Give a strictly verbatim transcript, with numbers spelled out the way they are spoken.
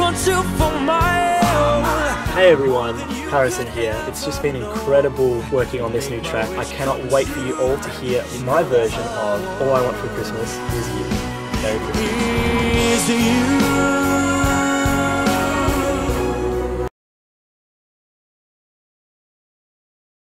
want you for my own. Hey everyone, Harrison here. It's just been incredible working on this new track. I cannot wait for you all to hear my version of All I Want for Christmas Is You. Merry Christmas. Is you.